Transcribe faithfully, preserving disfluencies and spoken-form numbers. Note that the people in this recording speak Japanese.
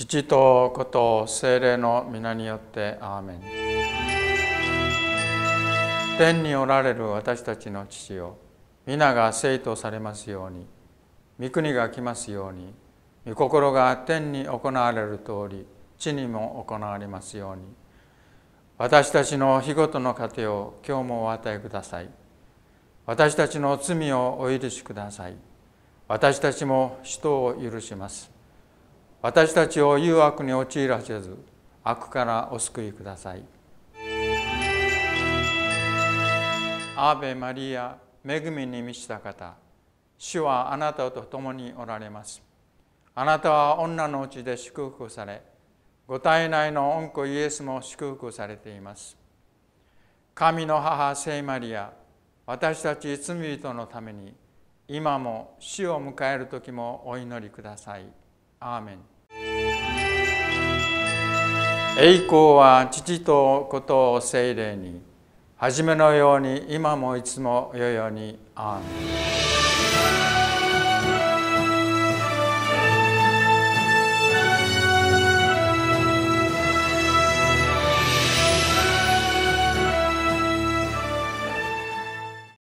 父と子と聖霊の皆によってアーメン。天におられる私たちの父よ、皆が聖とされますように、御国が来ますように、御心が天に行われる通り、地にも行われますように。私たちの日ごとの糧を今日もお与えください。私たちの罪をお許しください。私たちも人を許します。私たちを誘惑に陥らせず、悪からお救いください。アーベマリア、恵みに満ちた方、主はあなたと共におられます。あなたは女のうちで祝福され、ご体内の御子イエスも祝福されています。神の母聖マリア、私たち罪人のために、今も死を迎える時もお祈りください。アーメン。栄光は父と子と聖霊に、はじめのように今もいつもよよに。アーメン。